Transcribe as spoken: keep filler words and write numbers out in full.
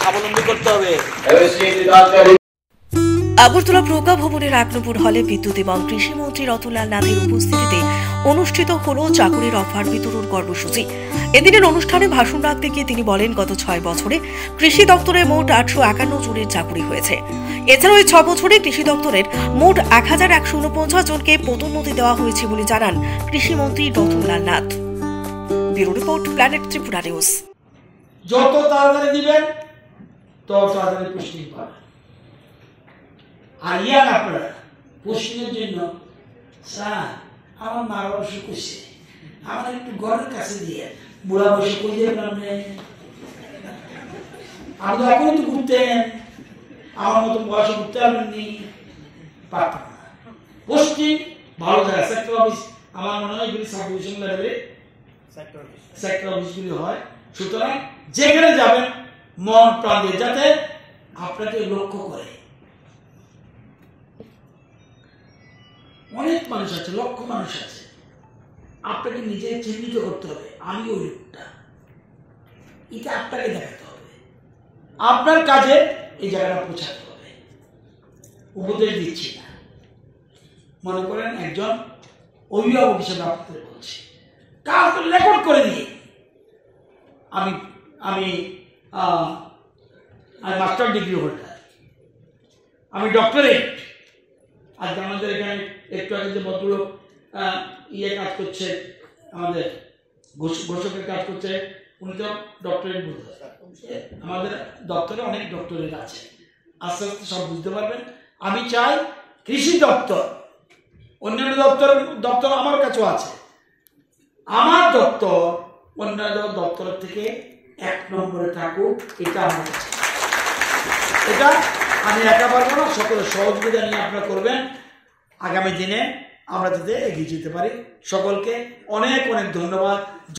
স্বাবলম্বী করতে হবে। আগরতলা প্রজ্ঞা ভবনের এক নম্বর হলে বিদ্যুৎ এবং কৃষিমন্ত্রী রতনলাল নাথের উপস্থিতিতে অনুষ্ঠিত হল চাকুরির অফার বিতরণ কর্মসূচি। এদিনের অনুষ্ঠানে ভাষণ রাখতে গিয়ে তিনি বলেন, গত ছয় বছরে কৃষি দপ্তরে মোট আটশো একান্ন জনের চাকুরি হয়েছে। এছাড়াও এই ছ বছরে কৃষি দপ্তরের মোট এক হাজার একশো উনপঞ্চাশ জনকে পদোন্নতি দেওয়া হয়েছে বলে জানান কৃষিমন্ত্রী Ratanlal Nath. Bureau report, planet Tripura news. যত তাড়াতাড়ি দিবেন তত তাড়াতাড়ি পুষ্টি পাবেন। আর ইয়ার আপনারা পুষ্টির জন্য স্যার আমার মা বাবা অসুখ করছে, আমার একটু ঘরের কাছে দিয়ে বুড়া বসে কই যাবেন আপনি? আপনি এখন তো ঘুরতেন, আমার মতো বয়সে ঘুরতে পারবেননি, পারতেন না। পুষ্টি ভালো জায়গা সেক্টর অফিস, আমার মনে হয় এগুলি সাব ডিভিশন লেভেলে সেক্টর অফিসগুলি হয়। সুতরাং যেখানে যাবেন মন প্রাণ দিয়ে, যাতে আপনাকে লক্ষ্য করে। অনেক মানুষ আছে, লক্ষ মানুষ আছে, আপনাকে নিজে চিহ্নিত করতে হবে আমি ওই লোকটা, এটা আপনাকে দেখাতে হবে, আপনার কাজে এই জায়গাটা পৌঁছাতে হবে। উপদেশ দিচ্ছি না, মনে করেন একজন অভিভাবক হিসেবে আপনাদের বলছি, কাজ রেকর্ড করে দিয়ে আমি আমি আমি মাস্টার ডিগ্রি হোল্ডার, আমি ডক্টরেট। আজকে আমাদের এখানে একটু আগে যে ভদ্রলোক ইয়ে কাজ করছে, আমাদের ঘোষকের কাজ করছে, উনি তো ডক্টরেট বোধ হয়। আমাদের দপ্তরে অনেক ডক্টরেট আছে, আস্তে আস্তে সব বুঝতে পারবেন। আমি চাই কৃষি দপ্তর, অন্যান্য দপ্তর দপ্তর আমার কাছেও আছে, আমার দপ্তর অন্যান্য দপ্তরের থেকে এক নম্বরে থাকুক, এটা আমার কাছে। এটা আমি একা পারবো না, সকলের সহযোগিতা নিয়ে আপনারা করবেন। আগামী দিনে আমরা যাতে এগিয়ে যেতে পারি। সকলকে অনেক অনেক ধন্যবাদ।